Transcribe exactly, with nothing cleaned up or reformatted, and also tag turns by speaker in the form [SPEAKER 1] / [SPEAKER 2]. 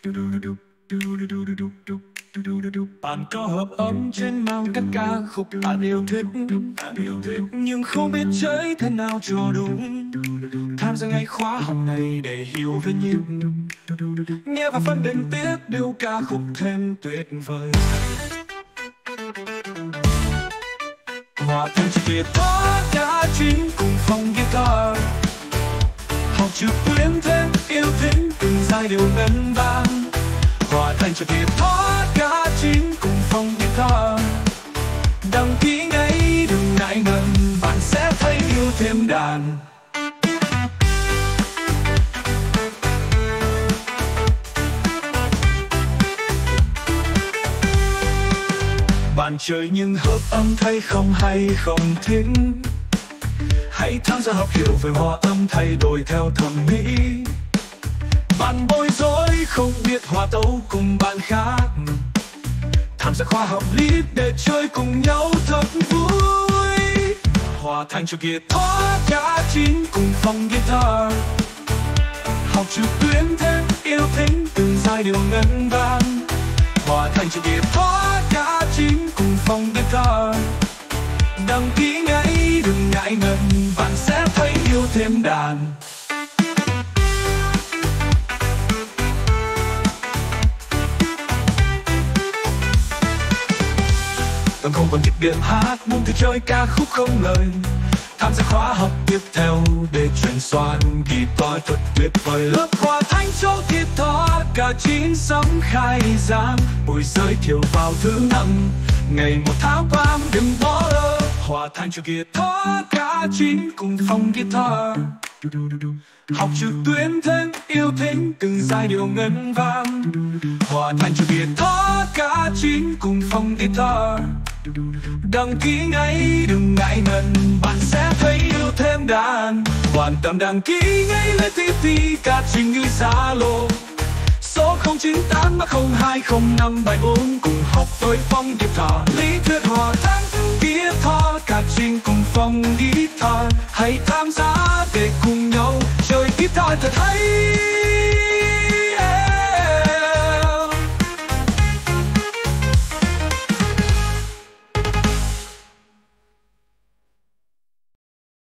[SPEAKER 1] Bạn có hợp âm trên mang các ca khúc bạn yêu thích, nhưng không biết chơi thế nào cho đúng. Tham gia ngay khóa học này để hiểu về nhịp, nghe và phân định tiếp điều ca khúc thêm tuyệt vời. Hòa thanh trực tiếp tất cả chín cùng phòng guitar, học trực tuyến thêm yêu thích từng giai điệu ngân vang. Hòa thanh trực tiếp tất cả chín cùng phòng guitar, đăng ký ngay đừng ngại ngần, bạn sẽ thấy yêu thêm đàn. Bạn chơi nhưng hợp âm thấy không hay không thích, hãy tham gia học hiểu về hòa âm thay đổi theo thẩm mỹ. Bạn bối rối không biết hòa tấu cùng bạn khác, tham gia khóa học lead để chơi cùng nhau thật vui. Hòa thanh cho guitar cả chín cùng phòng guitar, học trực tuyến thêm yêu thích từng giai điệu ngân vang. Hòa thanh cho guitar cả chín cùng phòng guitar, đăng ký ngay đừng ngại ngần, bạn sẽ thấy yêu thêm đàn. Bạn không còn thích điểm hát, muốn thử chơi ca khúc không lời, tham gia khóa học tiếp theo để chuyển soạn guitar thật tuyệt vời. Lớp hòa thanh cho guitar cả chín sắm khai giảng, buổi giới thiệu vào thứ năm ngày một tháng ba, đừng bỏ lỡ. Hòa thanh cho guitar cả chín cùng phòng guitar, học trực tuyến thêm yêu thích từng giai điệu ngân vang. Hòa thanh cho guitar cả chín cùng phòng guitar, đăng ký ngay đừng ngại ngần, bạn sẽ thấy yêu thêm đàn. Quan tâm đăng ký ngay lên tê pê cả trình gửi Zalo số không chín tám ba không hai không năm bảy bốn, cùng học với